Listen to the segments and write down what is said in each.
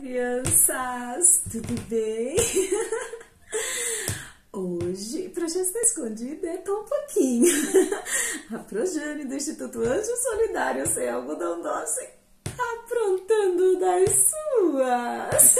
crianças! Tudo bem? Hoje, pra já estar escondida, é tão pouquinho. A Projane do Instituto Anjo Solidário Sem Algodão Doce aprontando das suas.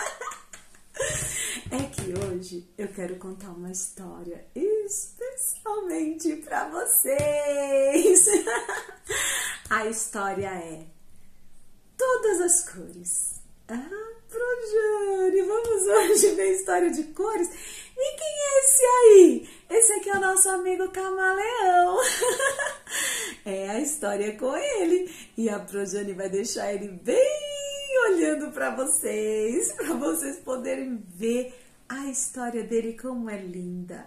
É que hoje eu quero contar uma história especialmente pra vocês. A história é Todas as Cores. Projane, vamos hoje ver história de cores? E quem é esse aí? Esse aqui é o nosso amigo Camaleão. É a história com ele. E a Projane vai deixar ele bem olhando para vocês poderem ver a história dele como é linda.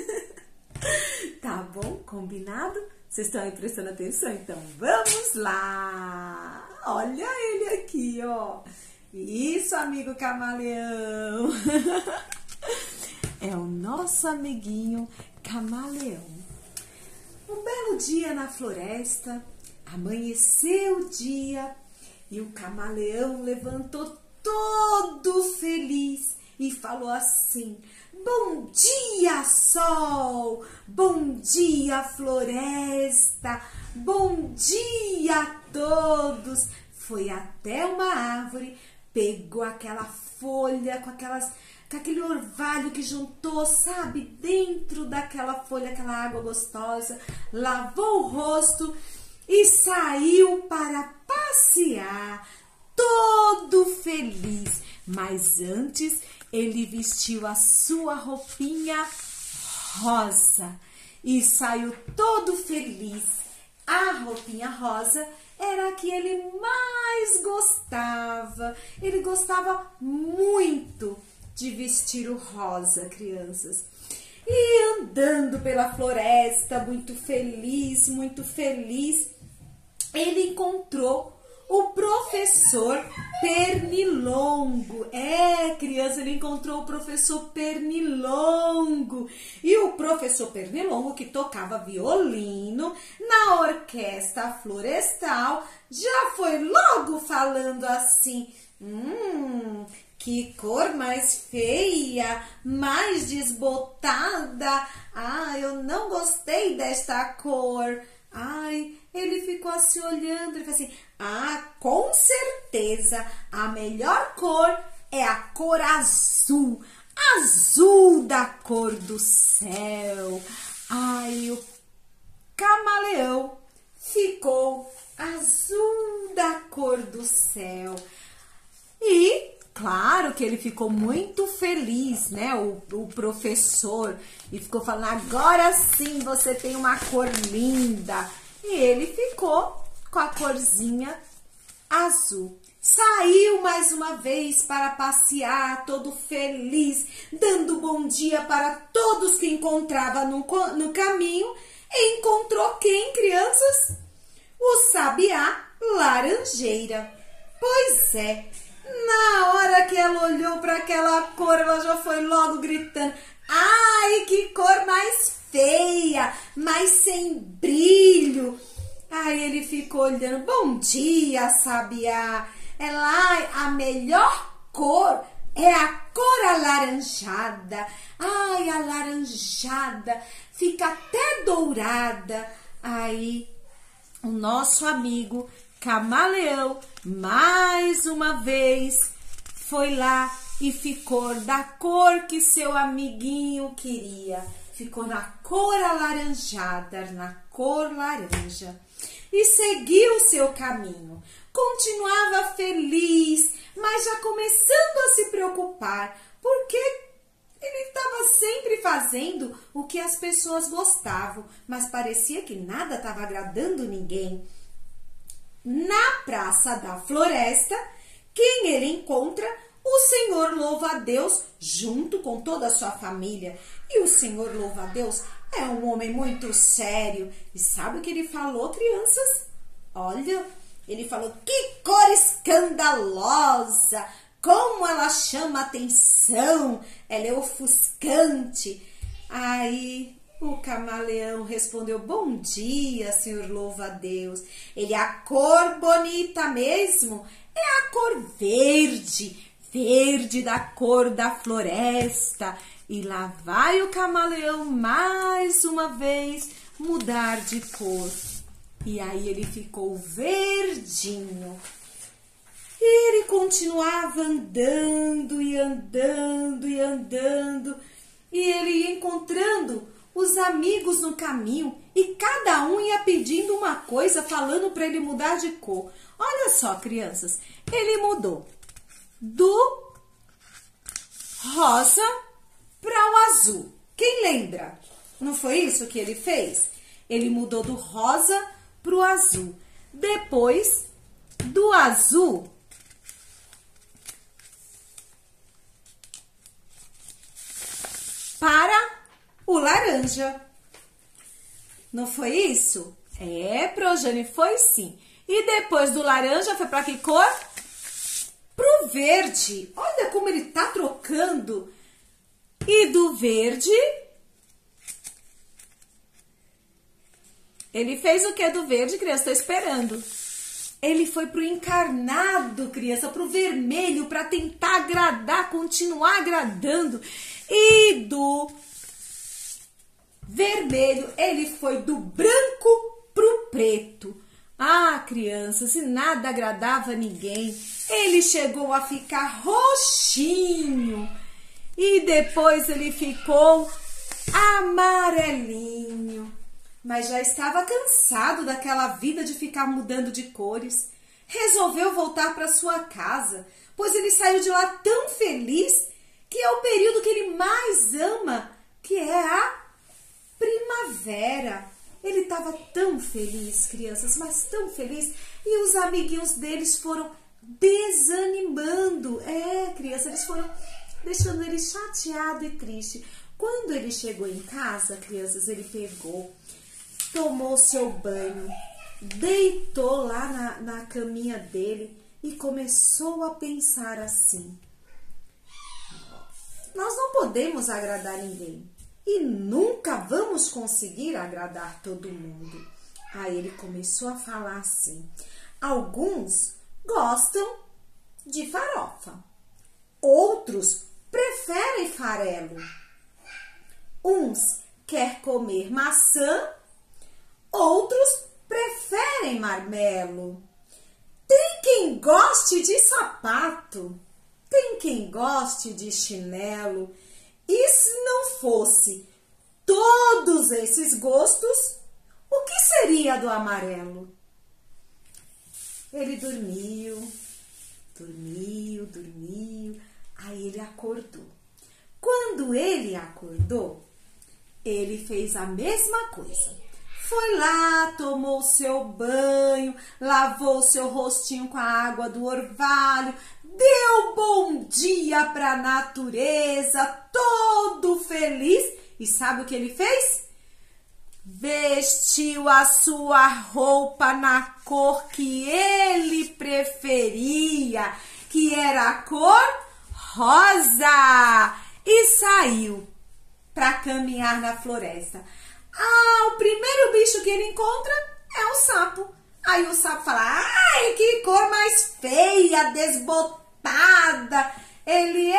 Tá bom? Combinado? Vocês estão aí prestando atenção? Então vamos lá! Olha ele aqui, ó! Isso, amigo Camaleão! É o nosso amiguinho Camaleão. Um belo dia na floresta, amanheceu o dia e o Camaleão levantou todo feliz e falou assim: bom dia, sol! Bom dia, floresta! Bom dia a todos! Foi até uma árvore, pegou aquela folha com aquele orvalho que juntou, sabe, dentro daquela folha, aquela água gostosa, lavou o rosto e saiu para passear, todo feliz. Mas antes, ele vestiu a sua roupinha rosa e saiu todo feliz. A roupinha rosa era a que ele mais gostava. Ele gostava muito de vestir o rosa, crianças. E andando pela floresta, muito feliz, ele encontrou o professor Pernilongo. Criança, ele encontrou o professor Pernilongo. E o professor Pernilongo, que tocava violino na orquestra florestal, já foi logo falando assim: que cor mais feia, mais desbotada. Eu não gostei desta cor. Ele ficou assim olhando, ele falou assim: com certeza a melhor cor é a cor azul, azul da cor do céu. O Camaleão ficou azul da cor do céu. E claro que ele ficou muito feliz, né? O professor, e ficou falando: agora sim você tem uma cor linda. E ele ficou com a corzinha azul. Saiu mais uma vez para passear, todo feliz, dando bom dia para todos que encontrava no caminho. E encontrou quem, crianças? O sabiá laranjeira. Pois é, na hora que ela olhou para aquela cor, ela já foi logo gritando: que cor mais feia, mais sem brilho. Ele ficou olhando: bom dia, sabiá. A melhor cor é a cor alaranjada. A laranjada fica até dourada. O nosso amigo Camaleão, mais uma vez, foi lá e ficou da cor que seu amiguinho queria. Ficou na cor alaranjada, na cor laranja. E seguiu o seu caminho. Continuava feliz, mas já começando a se preocupar, porque ele estava sempre fazendo o que as pessoas gostavam, mas parecia que nada estava agradando ninguém. Na praça da floresta, quem ele encontra? O Senhor Louva-a-Deus, junto com toda a sua família. E o Senhor Louva-a-Deus é um homem muito sério. E sabe o que ele falou, crianças? Olha, ele falou: que cor escandalosa! Como ela chama atenção! Ela é ofuscante. O camaleão respondeu: bom dia, senhor louva-a-Deus. Ele, a cor bonita mesmo é a cor verde, verde da cor da floresta. E lá vai o camaleão mais uma vez mudar de cor. E aí ele ficou verdinho. E ele continuava andando e andando e andando. E ele ia encontrando os amigos no caminho. E cada um ia pedindo uma coisa, falando para ele mudar de cor. Olha só, crianças. Ele mudou do rosa para o azul. Quem lembra? Não foi isso que ele fez? Ele mudou do rosa para o azul. Depois, do azul para o laranja. Não foi isso? Progênie, foi sim. E depois do laranja foi para que cor? Pro verde. Olha como ele tá trocando. E do verde, ele fez o que do verde, criança? Tô esperando. Ele foi pro encarnado, criança, pro vermelho, para tentar agradar, continuar agradando. E do vermelho, ele foi do branco pro preto. Ah, criança, se nada agradava a ninguém, ele chegou a ficar roxinho. E depois ele ficou amarelinho. Mas já estava cansado daquela vida de ficar mudando de cores. Resolveu voltar para sua casa, pois ele saiu de lá tão feliz que é o período que ele mais ama, que é a primavera. Ele estava tão feliz, crianças, mas tão feliz. E os amiguinhos deles foram desanimando. Crianças, eles foram deixando ele chateado e triste. Quando ele chegou em casa, crianças, ele pegou, tomou seu banho, deitou lá na caminha dele e começou a pensar assim: nós não podemos agradar ninguém e nunca vamos conseguir agradar todo mundo. Aí ele começou a falar assim: alguns gostam de farofa, outros preferem farelo, uns quer comer maçã, outros preferem marmelo. Tem quem goste de sapato, tem quem goste de chinelo. E se não fosse todos esses gostos, o que seria do amarelo? Ele dormiu, dormiu, dormiu. Aí ele acordou. Quando ele acordou, ele fez a mesma coisa. Foi lá, tomou seu banho, lavou seu rostinho com a água do orvalho, deu bom dia para a natureza, todo feliz. E sabe o que ele fez? Vestiu a sua roupa na cor que ele preferia, que era a cor rosa, e saiu para caminhar na floresta. O primeiro bicho que ele encontra é o sapo. Aí o sapo fala: ai, que cor mais feia, desbotada. Ele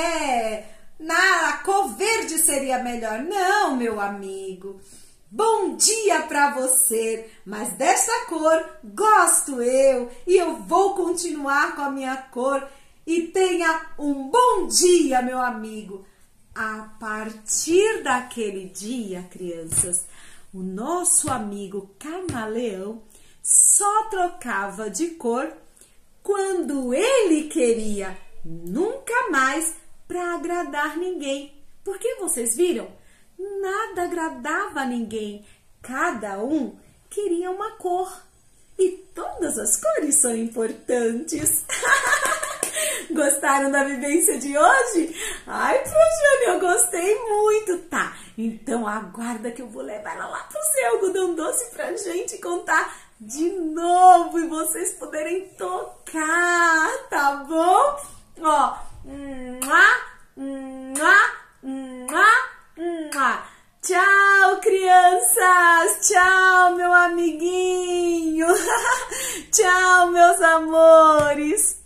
a cor verde seria melhor. Não, meu amigo. Bom dia para você, mas dessa cor gosto eu e eu vou continuar com a minha cor. E tenha um bom dia, meu amigo. A partir daquele dia, crianças, o nosso amigo camaleão só trocava de cor quando ele queria, nunca mais para agradar ninguém. Porque vocês viram? Nada agradava a ninguém. Cada um queria uma cor. E todas as cores são importantes. Gostaram da vivência de hoje? Ai, Progênie, eu gostei muito, tá? Então aguarda que eu vou levar ela lá pro seu algodão doce pra gente contar de novo e vocês poderem tocar, tá bom? Ó, Tchau, crianças! Tchau, meu amiguinho! Tchau, meus amores!